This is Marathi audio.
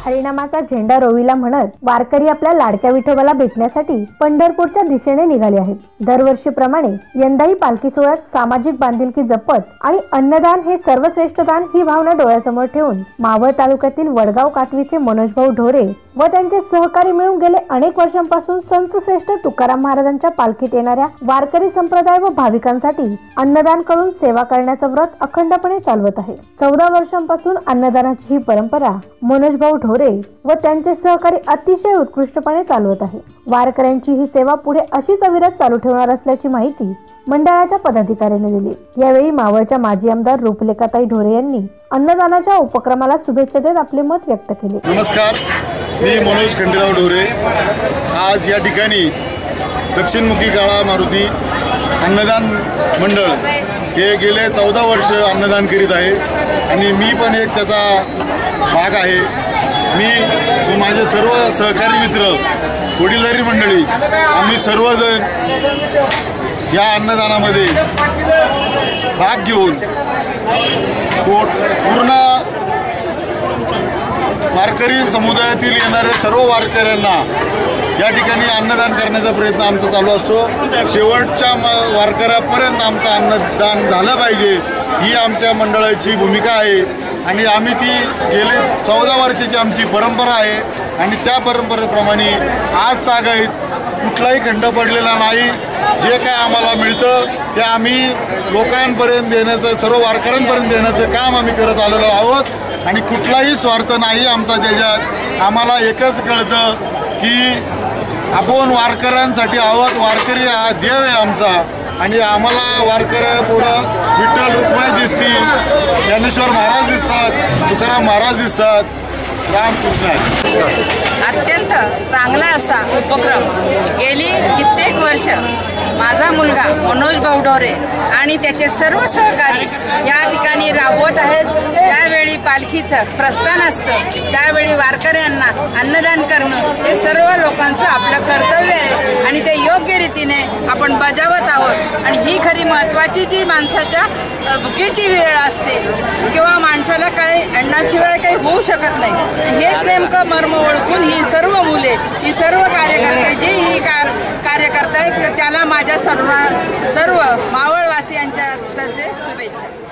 हरिनामाचा झेंडा रोविला म्हणत वारकरी आपल्या लाडक्या विठोबाला भेटण्यासाठी पंढरपूरच्या दिशेने निघाले आहेत। दरवर्षीप्रमाणे यंदाही पालखी सोहळ्यात सामाजिक बांधिलकी जपत आणि अन्नदान हे सर्वश्रेष्ठ दान ही भावना डोळ्यासमोर ठेवून मावळ तालुक्यातील वडगाव कातवीचे मनोजभाऊ ढोरे व त्यांचे सहकारी मिळून गेले अनेक वर्षांपासून संत श्रेष्ठ तुकाराम महाराजांच्या पालखीत येणाऱ्या वारकरी संप्रदाय व भाविकांसाठी अन्नदान करून सेवा करण्याचं व्रत अखंडपणे चालवत आहे। 14 वर्षांपासून अन्नदानाची ही परंपरा मनोजभाऊ ढोरे व त्यांचे सहकारी अतिशय उत्कृष्टपणे चालवत आहे। वारकऱ्यांची ही सेवा पुढे अशीच अविरत चालू ठेवणार असल्याची माहिती मंडळाच्या पदाधिकाऱ्यांनी दिली। यावेळी मावळच्या माजी आमदार रूपलेखाताई ढोरे यांनी अन्नदानाच्या उपक्रमाला शुभेच्छा देत आपले मत व्यक्त केले। नमस्कार, मी मनोज खंडेराव ढोरे। आज या ठिकाणी दक्षिणमुखी काळा मारुती अन्नदान मंडळ हे गेले 14 वर्ष अन्नदान करीत आहे आणि मी पण एक त्याचा भाग आहे। मी व माझे सर्व सहकारी मित्र, वडीलधारी मंडळी आम्ही सर्वजण या अन्नदानामध्ये भाग घेऊन पूर्ण वारकरी समुदायातील येणाऱ्या सर्व वारकऱ्यांना या ठिकाणी अन्नदान करण्याचा प्रयत्न आमचा चालू असतो। शेवटच्या वारकऱ्यापर्यंत आमचं अन्नदान झालं पाहिजे ही आमच्या मंडळाची भूमिका आहे आणि आम्ही ती गेले 14 वर्षाची आमची परंपरा आहे आणि त्या परंपरेप्रमाणे आज तागायत कुठलाही खंड पडलेला नाही। जे काय आम्हाला मिळतं ते आम्ही लोकांपर्यंत देण्याचं, सर्व वारकऱ्यांपर्यंत देण्याचं काम आम्ही करत आलेलो आहोत आणि कुठलाही स्वार्थ नाही आमचा त्याच्यात। आम्हाला एकच कळतं की आपण वारकऱ्यांसाठी आहोत, वारकरी हा देव आहे आमचा आणि आम्हाला वारकऱ्यापुढं विठ्ठल रुक्माई दिसतील, ज्ञानेश्वर महाराज दिसतात, तुकाराम महाराज दिसतात, रामकृष्ण आहे। अत्यंत चांगला असा उपक्रम गेली कित्येक वर्ष माझा मुलगा मनोजभाऊ ढोरे आणि त्याचे सर्व सहकारी या ठिकाणी राबवत आहेत। त्यावेळी पालखीचं प्रस्थान असतं त्यावेळी वारकऱ्यांना अन्नदान करणं हे सर्व लोकांचं आपलं कर्तव्य आहे आणि ते योग्य रीतीने आपण बजावत आहोत। आणि ही खरी महत्त्वाची जी माणसाच्या भुकेची वेळ असते किंवा माणसाला काही अन्नाशिवाय काही होऊ शकत नाही, हेच नेमकं मर्म ओळखून ही सर्व मुले, ही सर्व कार्यकर्ते जे ही कार्य करतायत तर त्याला माझ्या सर्व मावळवासियांच्या तर्फे शुभेच्छा।